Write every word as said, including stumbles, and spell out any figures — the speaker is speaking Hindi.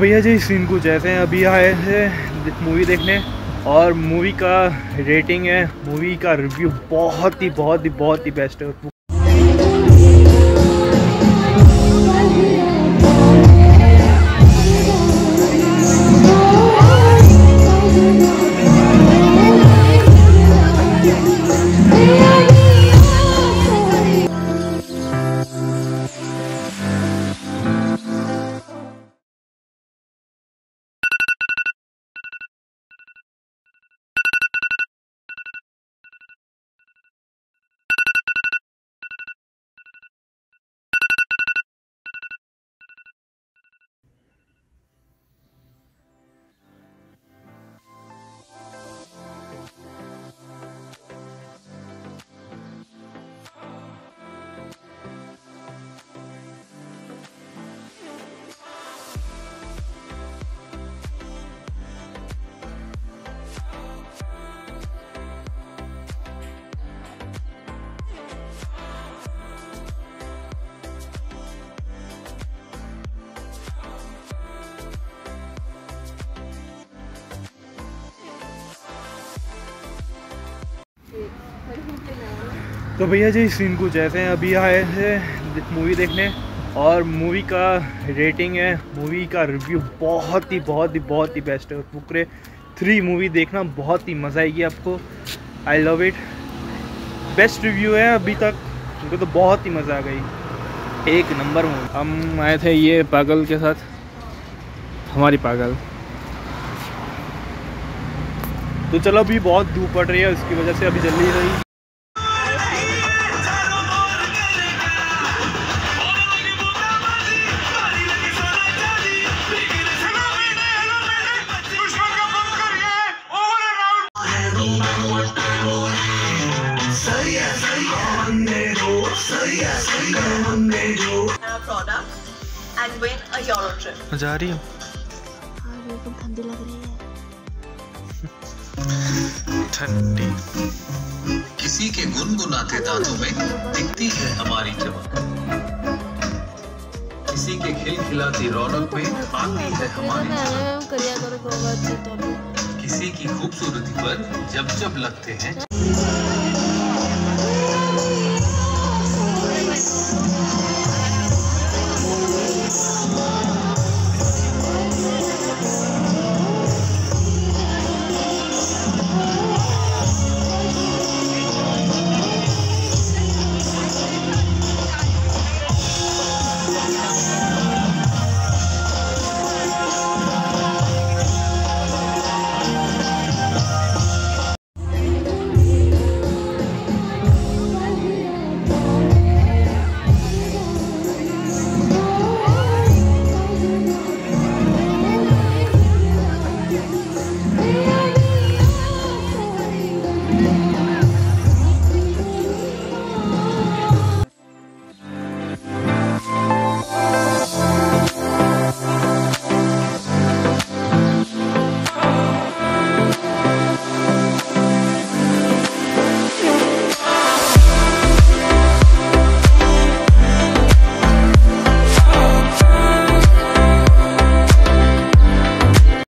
भैया जी सीन कुछ ऐसे हैं, अभी आए हैं मूवी देखने और मूवी का रेटिंग है, मूवी का रिव्यू बहुत ही बहुत ही बहुत ही बेस्ट है। तो भैया जी सीन कुछ ऐसे हैं, अभी आए हैं मूवी देखने और मूवी का रेटिंग है, मूवी का रिव्यू बहुत ही बहुत ही बहुत ही बेस्ट है। फुकरे थ्री मूवी देखना बहुत ही मज़ा आएगी आपको। I love it, best review है अभी तक, मुझे तो बहुत ही मज़ा आ गई, एक नंबर मूवी। हम आए थे ये पागल के साथ, हमारी पागल। तो चलो अभी बहुत धूप पड़ रही है, उसकी वजह से अभी जल्दी रही। जा रही हूँ, ठंडी लग रही है। ठंडी। किसी के गुनगुनाते दांतों में दिखती है हमारी चमक, किसी के खिलखिलाती रौनक में आती है हमारी झलक, किसी की खूबसूरती पर जब जब लगते हैं